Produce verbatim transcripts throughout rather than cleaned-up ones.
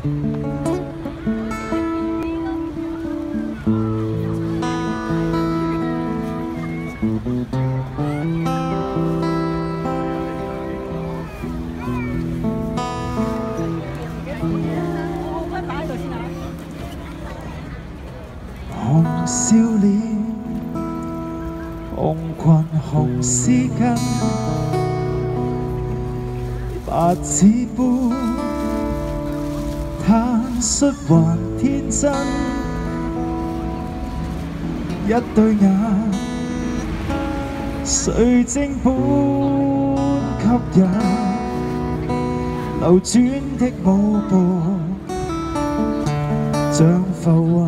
红笑脸，红裙红丝巾，白纸般坦率還天真，一對眼水晶般吸引，流轉的舞步像浮雲。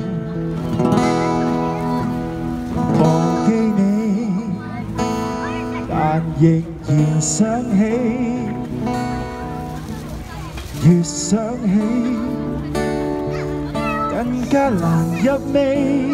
忘記你，但仍然想起，越想起更加難入味。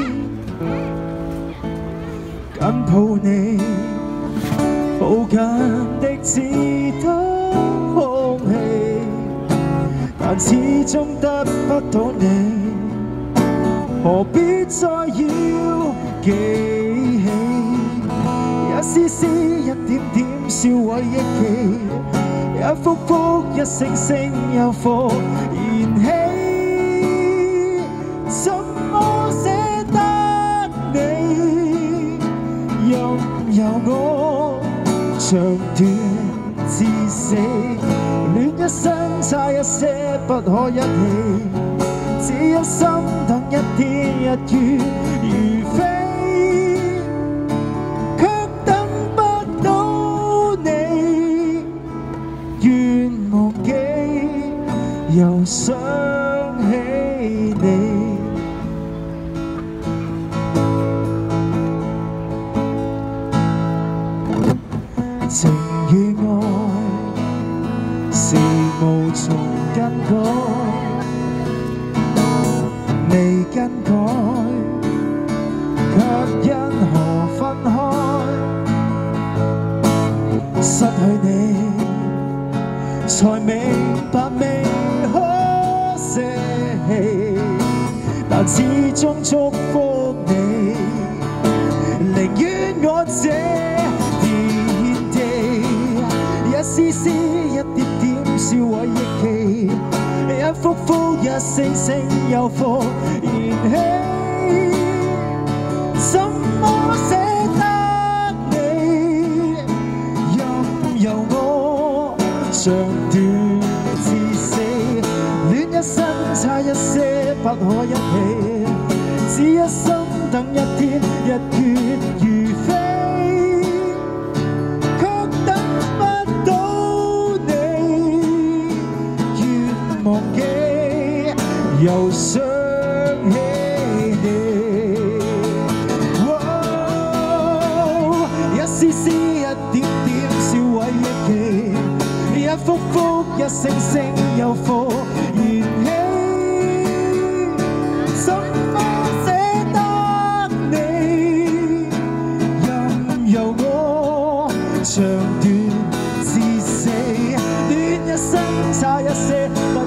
緊抱你，抱緊的只得空氣，但始終得不到你。 何必再要記起一絲絲、一點點燒毀憶記，一幅幅、一聲聲又復燃起，怎麼捨得你？任由我長斷至死，戀一生差一些不可一起。 只一心等一天日月如飛，卻等不到你。願忘記，又想起你。情與愛是無從更改。 未更改，卻因何分開？失去你，才明白未可捨棄，但始終祝福你，寧願我這天地，一絲絲，一點點燒毀憶記。 一幅幅，一聲聲又復燃起，怎麼捨得你？任由我長斷至死，戀一生差一些不可一起，只一心等一天日月如飛。 忘記，又想起你。哦、一絲絲，一點點燒毀憶記，一幅幅，一聲聲又復燃起。怎麼捨得你？任由我長斷至死，戀一生差一些。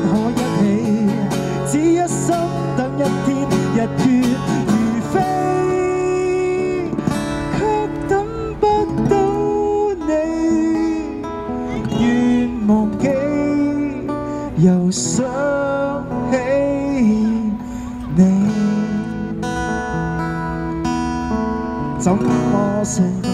只一心等一天日月如飛，卻等不到你。願忘記，又想起你，怎麼捨得？